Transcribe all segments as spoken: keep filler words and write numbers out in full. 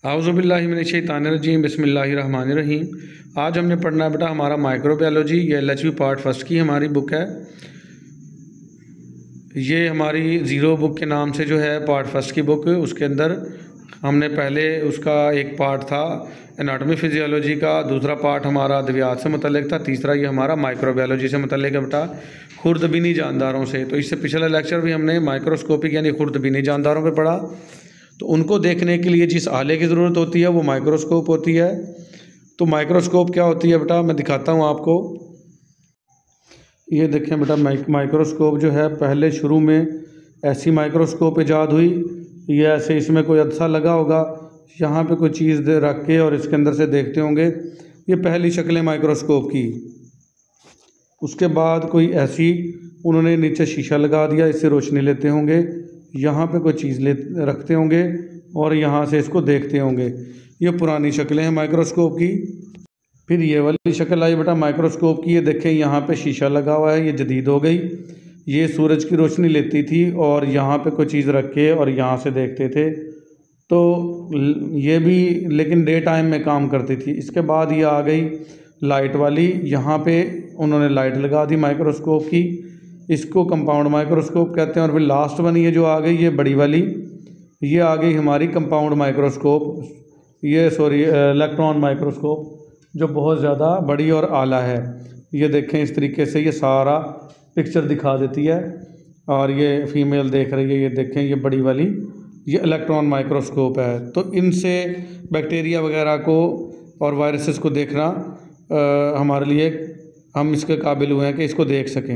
आउज़ुबिल्लाहि मिनश्शैतानिर्रजीम बिस्मिल्लाहिर्रहमानिर्रहीम। आज हमने पढ़ना है बेटा हमारा माइक्रोबायोलॉजी। ये L H V part first की हमारी बुक है। ये हमारी ज़ीरो बुक के नाम से जो है पार्ट फर्स्ट की बुक, उसके अंदर हमने पहले उसका एक पार्ट था एनाटॉमी फिजियोलॉजी का, दूसरा पार्ट हमारा अद्वियात से मुतल्लिक था, तीसरा ये हमारा माइक्रोबायोलॉजी से मुतल्लिक है बेटा खुर्दबीनी जानदारों से। तो इससे पिछला लेक्चर भी हमने माइक्रोस्कोपिक यानी खुर्दबीनी जानदारों पर पढ़ा। तो उनको देखने के लिए जिस आले की ज़रूरत होती है वो माइक्रोस्कोप होती है। तो माइक्रोस्कोप क्या होती है बेटा, मैं दिखाता हूँ आपको। ये देखें बेटा, माइक्रोस्कोप जो है पहले शुरू में ऐसी माइक्रोस्कोप ईजाद हुई। ये ऐसे इसमें कोई अदसा लगा होगा, यहाँ पे कोई चीज़ दे रख के और इसके अंदर से देखते होंगे। ये पहली शक्लें माइक्रोस्कोप की। उसके बाद कोई ऐसी उन्होंने नीचे शीशा लगा दिया, इससे रोशनी लेते होंगे, यहाँ पे कोई चीज़ ले रखते होंगे और यहाँ से इसको देखते होंगे। ये पुरानी शक्लें हैं माइक्रोस्कोप की। फिर ये वाली शक्ल आई बेटा माइक्रोस्कोप की। ये देखें यहाँ पे शीशा लगा हुआ है, ये जदीद हो गई। ये सूरज की रोशनी लेती थी और यहाँ पे कोई चीज़ रख के और यहाँ से देखते थे। तो ये भी लेकिन डे टाइम में काम करती थी। इसके बाद ये आ गई लाइट वाली, यहाँ पे उन्होंने लाइट लगा दी माइक्रोस्कोप की, इसको कंपाउंड माइक्रोस्कोप कहते हैं। और फिर लास्ट वन ये जो आ गई ये बड़ी वाली, ये आ गई हमारी कंपाउंड माइक्रोस्कोप, ये सॉरी इलेक्ट्रॉन माइक्रोस्कोप, जो बहुत ज़्यादा बड़ी और आला है। ये देखें इस तरीके से ये सारा पिक्चर दिखा देती है। और ये फीमेल देख रही है, ये देखें ये बड़ी वाली, ये इलेक्ट्रॉन माइक्रोस्कोप है। तो इनसे बैक्टीरिया वगैरह को और वायरसेस को देखना आ, हमारे लिए हम इसके काबिल हुए हैं कि इसको देख सकें।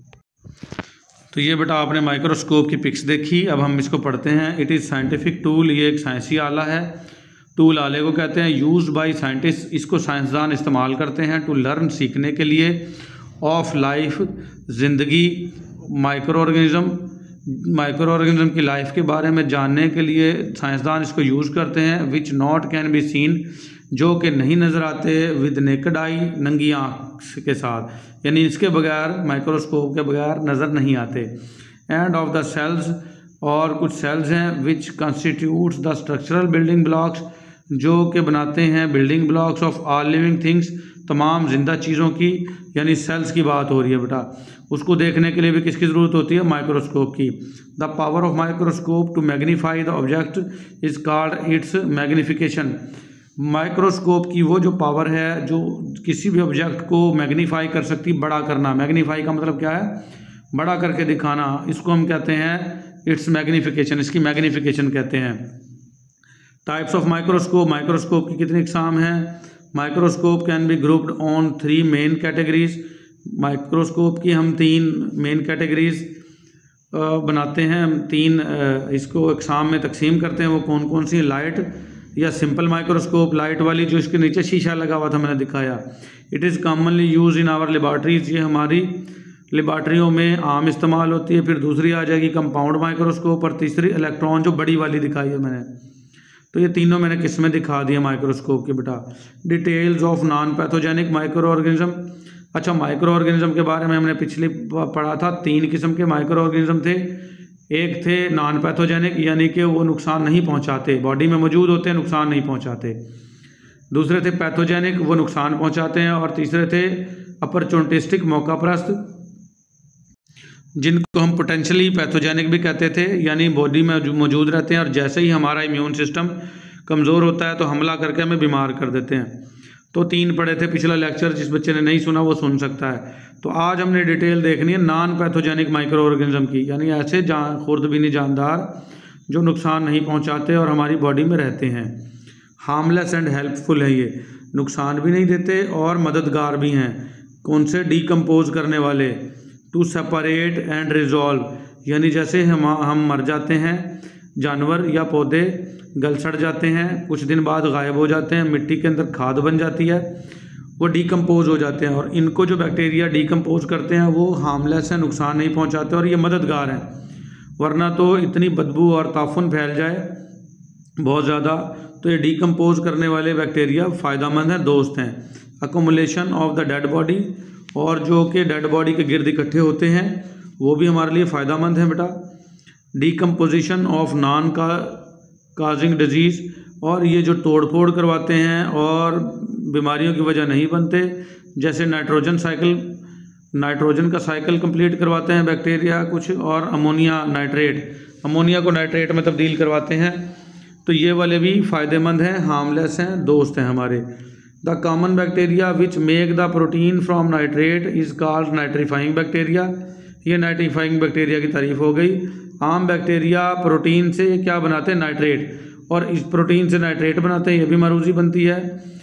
तो ये बेटा आपने माइक्रोस्कोप की पिक्स देखी, अब हम इसको पढ़ते हैं। इट इज़ साइंटिफिक टूल, ये एक साइंसी आला है। टूल आले को कहते हैं यूज्ड बाय साइंटिस्ट, इसको साइंसदान इस्तेमाल करते हैं टू लर्न सीखने के लिए, ऑफ लाइफ ज़िंदगी, माइक्रो ऑर्गेनिज़म माइक्रो ऑर्गेनिज़म की लाइफ के बारे में जानने के लिए साइंसदान इसको यूज़ करते हैं। Which not can be seen, जो कि नहीं नज़र आते, विद नेकड आई, नंगी आँख के साथ, यानी इसके बगैर माइक्रोस्कोप के बगैर नज़र नहीं आते। एंड ऑफ द सेल्स, और कुछ सेल्स हैं which constitutes the structural building blocks, जो कि बनाते हैं building blocks of all living things, तमाम जिंदा चीज़ों की, यानी सेल्स की बात हो रही है बेटा। उसको देखने के लिए भी किसकी ज़रूरत होती है, माइक्रोस्कोप की। The power of microscope to magnify the object is called its magnification. Microscope की वो जो पावर है जो किसी भी ऑब्जेक्ट को मैग्नीफाई कर सकती, बड़ा करना। मैग्नीफाई का मतलब क्या है, बड़ा करके दिखाना, इसको हम कहते हैं इट्स मैग्नीफिकेशन, इसकी मैग्नीफिकेशन कहते हैं। टाइप्स ऑफ माइक्रोस्कोप, माइक्रोस्कोप की कितनी इकसाम हैं। Microscope can be grouped on three main categories. Microscope की हम तीन मेन कैटेगरीज बनाते हैं, हम तीन इसको इकसाम में तकसीम करते हैं। वो कौन कौन सी, लाइट या सिंपल माइक्रोस्कोप, लाइट वाली जो इसके नीचे शीशा लगा हुआ था मैंने दिखाया। It is commonly use in our laboratories, ये हमारी लेबॉर्ट्रियों में आम इस्तेमाल होती है। फिर दूसरी आ जाएगी कंपाउंड माइक्रोस्कोप, और तीसरी इलेक्ट्रॉन जो बड़ी वाली दिखाई है मैंने। तो ये तीनों मैंने किस्में दिखा दी है माइक्रोस्कोप की बेटा। Details of non pathogenic microorganism. अच्छा, माइक्रो ऑर्गेनिज्म के बारे में हमने पिछले पढ़ा था, तीन किस्म के माइक्रो ऑर्गेनिज्म थे। एक थे नॉन पैथोजेनिक, यानी कि वो नुकसान नहीं पहुंचाते, बॉडी में मौजूद होते हैं, नुकसान नहीं पहुंचाते। दूसरे थे पैथोजेनिक, वो नुकसान पहुंचाते हैं। और तीसरे थे अपॉर्चुनिस्टिक, मौका परस्त, जिनको हम पोटेंशियली पैथोजेनिक भी कहते थे, यानी बॉडी में मौजूद रहते हैं और जैसे ही हमारा इम्यून सिस्टम कमज़ोर होता है तो हमला करके हमें बीमार कर देते हैं। तो तीन पढ़े थे पिछला लेक्चर, जिस बच्चे ने नहीं सुना वो सुन सकता है। तो आज हमने डिटेल देखनी है नॉन पैथोजेनिक माइक्रो ऑर्गेनिज्म की, यानी ऐसे जान खुर्दबीनी जानदार जो नुकसान नहीं पहुंचाते और हमारी बॉडी में रहते हैं। हार्मलेस एंड हेल्पफुल है, ये नुकसान भी नहीं देते और मददगार भी हैं। कौन से, डीकम्पोज करने वाले। टू सेपरेट एंड रिजॉल्व, यानी जैसे हम हम मर जाते हैं, जानवर या पौधे गल सड़ जाते हैं, कुछ दिन बाद गायब हो जाते हैं, मिट्टी के अंदर खाद बन जाती है, वो डीकम्पोज हो जाते हैं। और इनको जो बैक्टीरिया डीकम्पोज करते हैं वो हार्मलेस है, नुकसान नहीं पहुंचाते और ये मददगार हैं। वरना तो इतनी बदबू और ताफुन फैल जाए बहुत ज़्यादा, तो ये डीकम्पोज करने वाले बैक्टीरिया फ़ायदेमंद हैं, दोस्त हैं। Accumulation of the dead body, और जो कि डेड बॉडी के गिर्द इकट्ठे होते हैं वो भी हमारे लिए फ़ायदेमंद है बेटा। डीकम्पोजिशन ऑफ नॉन का काजिंग डिजीज़, और ये जो तोड़ फोड़ करवाते हैं और बीमारियों की वजह नहीं बनते, जैसे नाइट्रोजन साइकिल नाइट्रोजन का साइकिल कंप्लीट करवाते हैं बैक्टीरिया कुछ, और अमोनिया नाइट्रेट अमोनिया को नाइट्रेट में तब्दील करवाते हैं। तो ये वाले भी फ़ायदेमंद हैं, हार्मलेस हैं, दोस्त हैं हमारे। The common bacteria which make the protein from nitrate is called nitrifying bacteria. ये नाइट्रीफाइंग बैक्टीरिया की तारीफ हो गई। आम बैक्टीरिया प्रोटीन से क्या बनाते हैं, नाइट्रेट, और इस प्रोटीन से नाइट्रेट बनाते हैं। ये भी मारूजी बनती है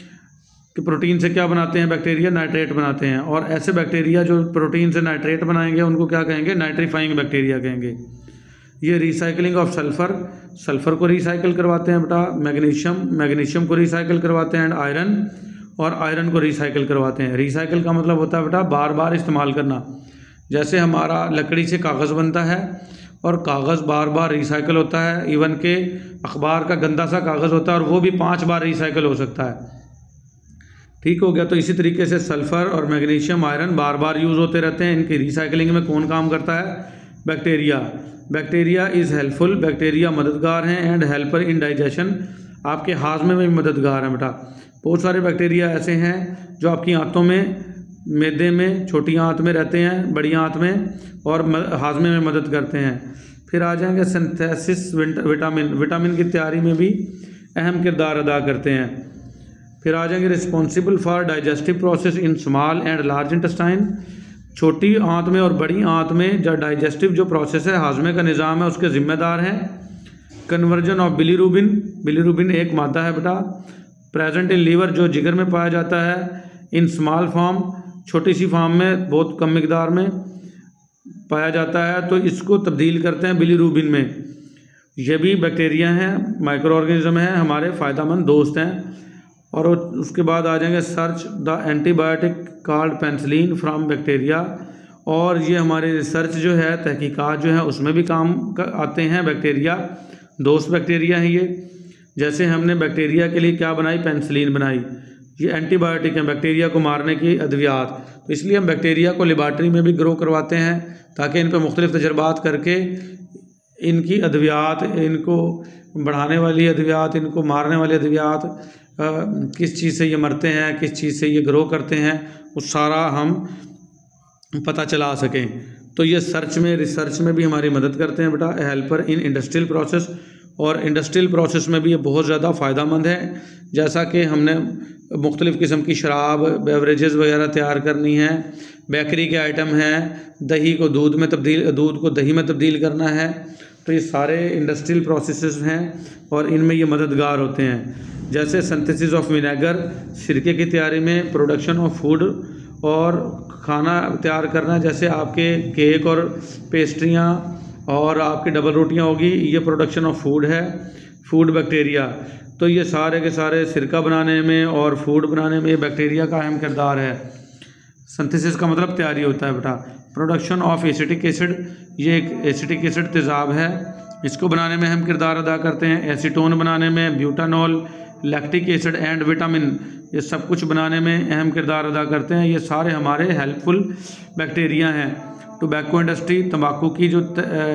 कि प्रोटीन से क्या बनाते हैं बैक्टीरिया, नाइट्रेट बनाते हैं। और ऐसे बैक्टीरिया जो प्रोटीन से नाइट्रेट बनाएंगे उनको क्या कहेंगे, नाइट्रीफाइंग बैक्टीरिया कहेंगे। ये रिसाइकलिंग ऑफ सल्फ़र सल्फ़र को रिसाइकिल करवाते हैं बेटा, मैग्नीशियम मैग्नीशियम को रिसाइकिल करवाते हैं, एंड आयरन और आयरन को रिसाइकिल करवाते हैं। रिसाइकिल का मतलब होता है बेटा बार बार इस्तेमाल करना। जैसे हमारा लकड़ी से कागज़ बनता है और कागज़ बार बार रिसाइकिल होता है, इवन के अखबार का गंदा सा कागज़ होता है और वो भी पाँच बार रिसाइकिल हो सकता है। ठीक हो गया। तो इसी तरीके से सल्फ़र और मैग्नीशियम आयरन बार बार यूज़ होते रहते हैं। इनकी रिसाइकलिंग में कौन काम करता है, bacteria. Bacteria is helpful, bacteria मददगार हैं, एंड हेल्पर इन डाइजेशन, आपके हाजमे में भी मददगार हैं बेटा। बहुत सारे बैक्टीरिया ऐसे हैं जो आपकी आंतों में, मैदे में, छोटी आंत में रहते हैं, बड़ी आंत में, और हाजमे में मदद करते हैं। फिर आ जाएंगे सिंथेसिस विटामिन विटामिन की तैयारी में भी अहम किरदार अदा करते हैं। फिर आ जाएंगे responsible for digestive process in small and large intestine, छोटी आंत में और बड़ी आंत में जो डाइजेस्टिव जो प्रोसेस है, हाजमे का निज़ाम है, उसके ज़िम्मेदार हैं। कन्वर्जन ऑफ बिलीरुबिन बिलीरुबिन एक मादा है बेटा, प्रेजेंट इन लीवर, जो जिगर में पाया जाता है, इन स्मॉल फॉर्म, छोटी सी फॉर्म में, बहुत कम मिकदार में पाया जाता है, तो इसको तब्दील करते हैं बिलीरुबिन में। ये भी बैक्टीरिया हैं, माइक्रो ऑर्गेनिज्म हैं, हमारे फ़ायदेमंद दोस्त हैं। और उसके बाद आ जाएंगे search the antibiotic called penicillin from bacteria, और ये हमारे रिसर्च जो है, तहकीकात जो है, उसमें भी काम आते हैं बैक्टीरिया, दोस्त बैक्टीरिया हैं ये। जैसे हमने बैक्टीरिया के लिए क्या बनाई, पेनिसिलिन बनाई, ये एंटीबायोटिक हैं, बैक्टीरिया को मारने की अद्वियात। तो इसलिए हम बैक्टीरिया को लेबॉर्ट्री में भी ग्रो करवाते हैं ताकि इन पर मुख्तलिफ तजर्बात करके इनकी अद्वियात, इनको बढ़ाने वाली अद्वियात, इनको मारने वाली अद्वियात, किस चीज़ से ये मरते हैं, किस चीज़ से ये ग्रो करते हैं, वो सारा हम पता चला सकें। तो ये सर्च में, रिसर्च में भी हमारी मदद करते हैं बेटा, हेल्पर इन इंडस्ट्रियल प्रोसेस, और इंडस्ट्रियल प्रोसेस में भी ये बहुत ज़्यादा फ़ायदेमंद है। जैसा कि हमने मुख्तलिफ़ किस्म की शराब, बेवरेजेस वगैरह तैयार करनी है, बेकरी के आइटम हैं, दही को दूध में तब्दील दूध को दही में तब्दील करना है, तो ये सारे इंडस्ट्रियल प्रोसेसेस हैं और इनमें ये मददगार होते हैं। जैसे सिंथेसिस ऑफ विनेगर, सिरके की तैयारी में, प्रोडक्शन ऑफ फूड, और खाना तैयार करना, जैसे आपके केक और पेस्ट्रियाँ और आपकी डबल रोटियाँ होगी, ये प्रोडक्शन ऑफ फूड है, फूड बैक्टीरिया। तो ये सारे के सारे सिरका बनाने में और फूड बनाने में ये बैक्टीरिया का अहम किरदार है। सिंथेसिस का मतलब तैयारी होता है बेटा। प्रोडक्शन ऑफ एसिटिक एसिड, ये एक एसिटिक एसिड तेज़ाब है, इसको बनाने में अहम किरदार अदा करते हैं। एसीटोन बनाने में, butanol, lactic acid and vitamin, ये सब कुछ बनाने में अहम किरदार अदा करते हैं। ये सारे हमारे हेल्पफुल बैक्टीरिया हैं। टोबैको इंडस्ट्री, तंबाकू की जो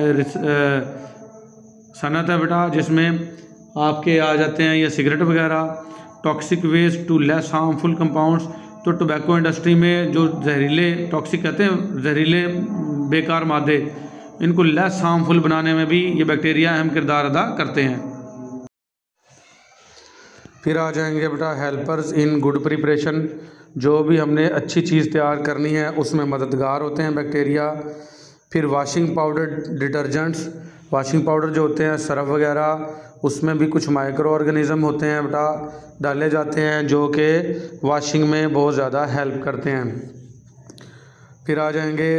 सनत है बेटा, जिसमें आपके आ जाते हैं ये सिगरेट वगैरह। Toxic waste to less harmful compounds, तो टोबैको इंडस्ट्री में जो जहरीले, टॉक्सिक कहते हैं जहरीले बेकार मादे, इनको लेस हार्मफुल बनाने में भी ये बैक्टीरिया अहम किरदार अदा करते हैं। फिर आ जाएंगे बेटा हेल्पर्स इन गुड प्रिपरेशन, जो भी हमने अच्छी चीज़ तैयार करनी है उसमें मददगार होते हैं बैक्टीरिया। फिर washing powder, detergents, washing powder जो होते हैं, सरफ वगैरह, उसमें भी कुछ माइक्रो ऑर्गेनिज़म होते हैं बेटा, डाले जाते हैं, जो कि वॉशिंग में बहुत ज़्यादा हेल्प करते हैं। फिर आ जाएंगे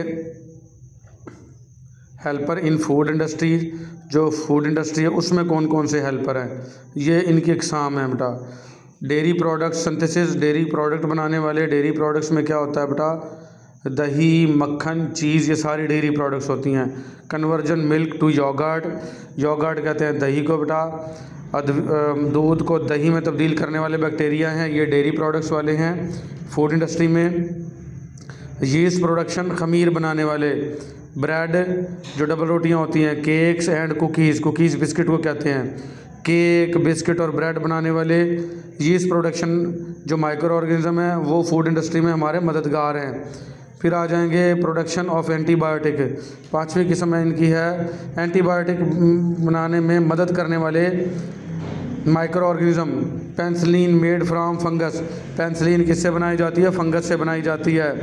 हेल्पर इन फूड इंडस्ट्री, जो फूड इंडस्ट्री है उसमें कौन कौन से हेल्पर हैं, ये इनकी इकसाम है बेटा। Dairy product synthesis, dairy product बनाने वाले, डेयरी प्रोडक्ट्स में क्या होता है बेटा, दही, मक्खन, चीज़, ये सारी डेयरी प्रोडक्ट्स होती हैं। Conversion milk to yogurt, yogurt कहते हैं दही को बेटा, दूध को दही में तब्दील करने वाले बैक्टीरिया हैं, ये डेयरी प्रोडक्ट्स वाले हैं फूड इंडस्ट्री में। यीस्ट प्रोडक्शन, खमीर बनाने वाले, ब्रेड, जो डबल रोटियां होती हैं, cakes and cookies, cookies biscuit को कहते हैं, केक, बिस्किट और ब्रेड बनाने वाले। यीस्ट प्रोडक्शन जो माइक्रो ऑर्गेनिज्म है वो फूड इंडस्ट्री में हमारे मददगार हैं। फिर आ जाएंगे प्रोडक्शन ऑफ एंटीबायोटिक। पांचवी किस्म है इनकी है एंटीबायोटिक बनाने में मदद करने वाले microorganism. Penicillin made from fungus. Penicillin किससे बनाई जाती है? फंगस से बनाई जाती है।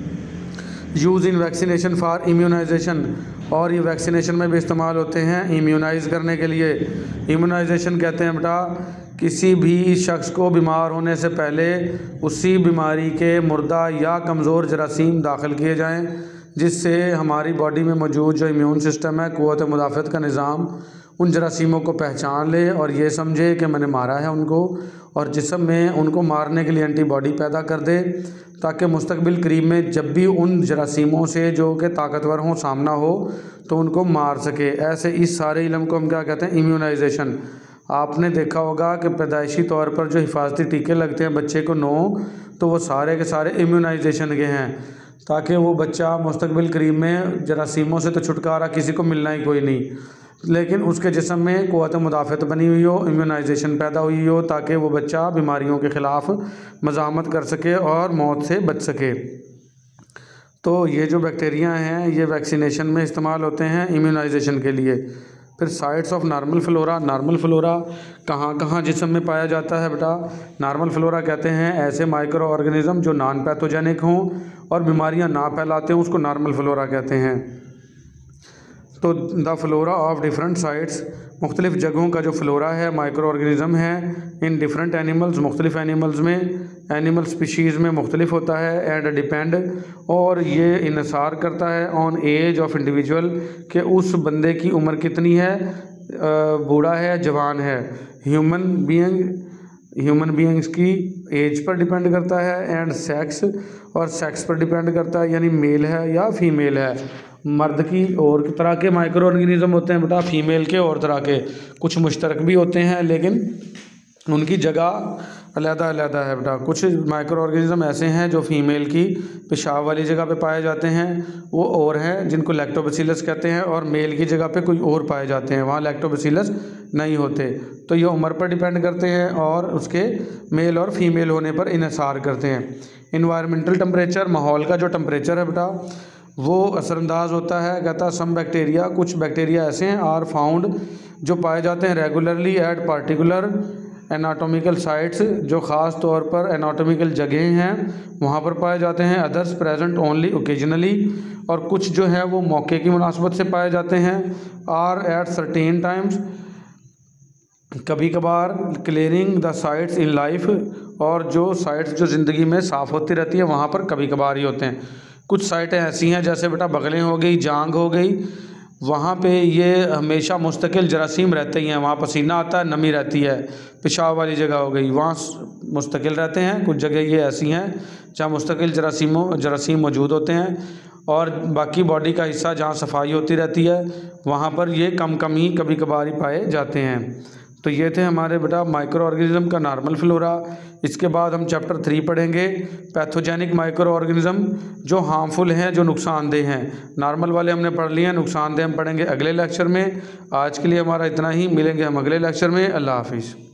Use in vaccination for immunisation, और ये वैक्सीनेशन में भी इस्तेमाल होते हैं इम्यूनाइज़ करने के लिए। इम्यूनाइजेशन कहते हैं बेटा किसी भी शख्स को बीमार होने से पहले उसी बीमारी के मुर्दा या कमज़ोर जरासीम दाखिल किए जाएं, जिससे हमारी बॉडी में मौजूद जो इम्यून सिस्टम है, क़ुव्वत मुदाफ़त का निज़ाम, उन जरासीमों को पहचान ले और ये समझे कि मैंने मारा है उनको, और जिस्म में उनको मारने के लिए एंटीबॉडी पैदा कर दे, ताकि मुस्तकबिल करीब में जब भी उन जरासीमों से जो कि ताकतवर हों सामना हो तो उनको मार सके। ऐसे इस सारे इल्म को हम क्या कहते हैं? इम्यूनाइजेशन। आपने देखा होगा कि पैदाइशी तौर पर जो हिफाजती टीके लगते हैं बच्चे को नो, तो वो सारे के सारे इम्यूनाइजेशन के हैं, ताकि वो बच्चा मुस्तकबिल करीब में जरासीमों से तो छुटकारा किसी को मिलना ही कोई नहीं, लेकिन उसके जिस्म में क़ुव्वत मुदाफ़त बनी हुई हो, इम्यूनाइजेशन पैदा हुई हो, ताकि वो बच्चा बीमारियों के ख़िलाफ़ मज़ामत कर सके और मौत से बच सके। तो ये जो बैक्टीरिया हैं ये वैक्सीनेशन में इस्तेमाल होते हैं इम्यूनाइजेशन के लिए। फिर sites of normal flora. Normal flora कहाँ कहाँ जिस्म में पाया जाता है बेटा? नॉर्मल फ्लोरा कहते हैं ऐसे माइक्रो ऑर्गेनिज्म जो नॉन पैथोजेनिक हों और बीमारियां ना फैलाते हों, उसको नॉर्मल फ्लोरा कहते हैं। तो the flora of different sites, मुख्तलिफ़ जगहों का जो फ्लोरा है माइक्रो ऑर्गेनिज्म है इन डिफरेंट एनिमल्स, मुख्तलिफ़ एनिमल्स में, एनिमल स्पीशीज़ में मुख्तलिफ होता है। एंड डिपेंड, और ये इन्हिसार करता है ऑन एज ऑफ इंडिविजुअल, कि उस बंदे की उम्र कितनी है, बूढ़ा है जवान है। ह्यूमन बीइंग ह्यूमन बीइंग्स की एज पर डिपेंड करता है। एंड सेक्स, और सेक्स पर डिपेंड करता है, यानी मेल है या फीमेल है। मर्द की और तरह के माइक्रो ऑर्गेनिज्म होते हैं बेटा, फीमेल के और तरह के, कुछ मुश्तरक भी होते हैं लेकिन उनकी जगह अलहदा अलहदा है बेटा। कुछ माइक्रो ऑर्गेनिज्म ऐसे हैं जो फीमेल की पेशाब वाली जगह पे पाए जाते हैं, वो और हैं जिनको लैक्टोबैसिलस कहते हैं, और मेल की जगह पे कोई और पाए जाते हैं, वहाँ लैक्टोबैसिलस नहीं होते। तो ये उम्र पर डिपेंड करते हैं और उसके मेल और फीमेल होने पर इन्हिसार करते हैं। इन्वायरमेंटल टेम्परेचर, माहौल का जो टेम्परेचर है बेटा वो असरअंदाज होता है। कहता सम बैक्टीरिया, कुछ बैक्टीरिया ऐसे हैं आर फाउंड जो पाए जाते हैं regularly at particular anatomical sites, जो ख़ास तौर पर एनाटॉमिकल जगह हैं वहाँ पर पाए जाते हैं। अदर्स प्रेजेंट ओनली ओकेजनली, और कुछ जो है वो मौके की मुनासबत से पाए जाते हैं। आर एट सर्टेन टाइम्स, कभी कभार। Clearing the sites in life, और जो साइट्स जो ज़िंदगी में साफ़ होती रहती है वहाँ पर कभी कभार ही होते हैं। कुछ साइटें ऐसी हैं जैसे बेटा बगलें हो गई, जांग हो गई, वहाँ पे ये हमेशा मुस्तकिल जरासीम रहते ही हैं, वहाँ पसीना आता है, नमी रहती है। पेशाब वाली जगह हो गई, वहाँ मुस्तकिल रहते हैं। कुछ जगह ये ऐसी हैं जहाँ मुस्तकिल जरासीमों जरासीम मौजूद होते हैं, और बाकी बॉडी का हिस्सा जहाँ सफाई होती रहती है वहाँ पर ये कम कम ही कभी कभार ही पाए जाते हैं। तो ये थे हमारे बेटा माइक्रो ऑर्गेनिज्म का नॉर्मल फ्लोरा। इसके बाद हम चैप्टर थ्री पढ़ेंगे पैथोजेनिक माइक्रो ऑर्गेनिज्म, जो हार्मफुल हैं, जो नुकसानदेह हैं। नॉर्मल वाले हमने पढ़ लिए हैं, नुकसानदेह हम पढ़ेंगे अगले लेक्चर में। आज के लिए हमारा इतना ही, मिलेंगे हम अगले लेक्चर में। अल्लाह हाफिज़।